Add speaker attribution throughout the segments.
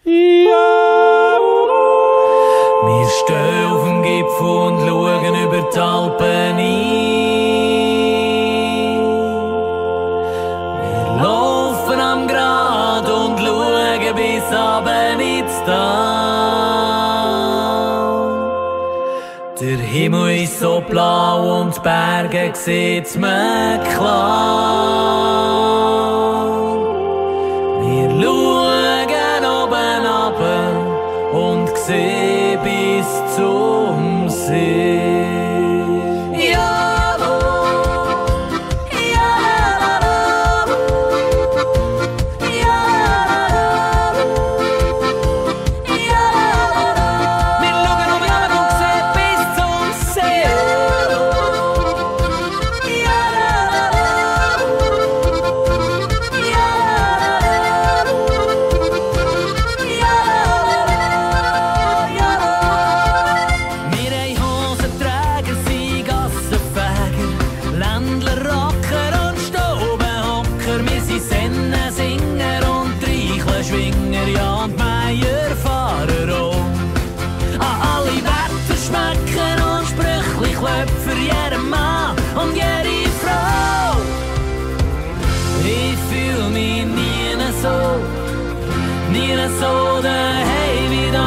Speaker 1: Wir stehen auf dem Gipfel und schauen über die Alpen ein. Wir laufen am Grat und schauen bis runter ins Tal. Der Himmel ist so blau und die Berge sieht's mir klar. Wir schauen oben runter und sehen bis zum See. Für jeden Mann und jede Frau. Ich fühl mich nie so daheim wie da.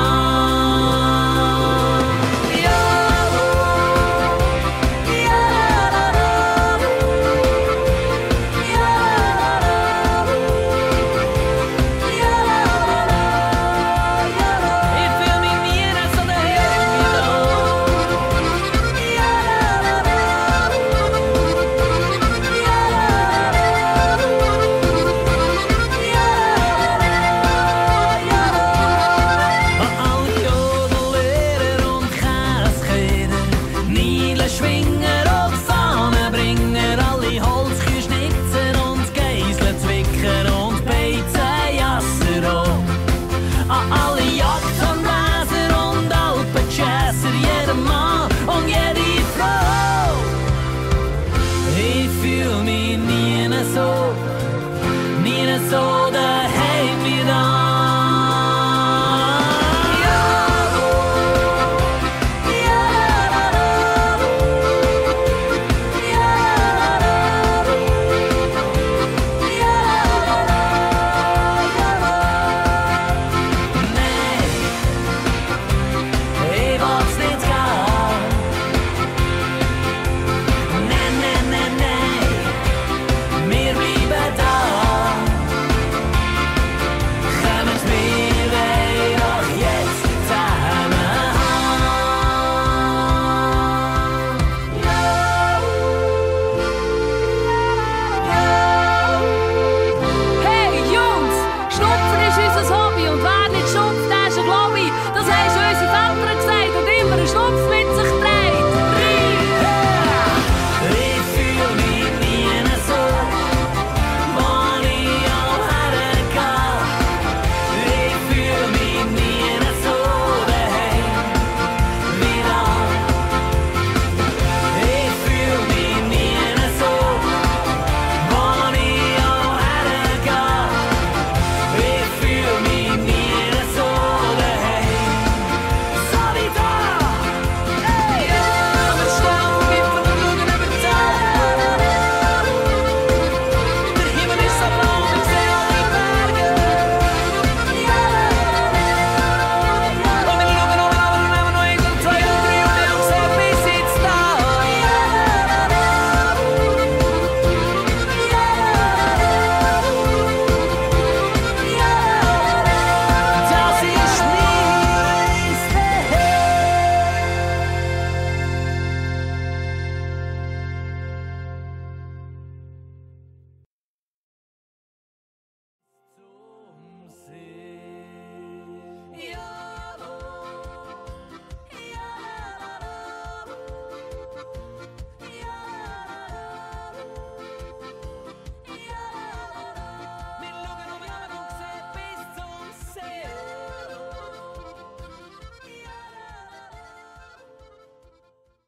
Speaker 1: So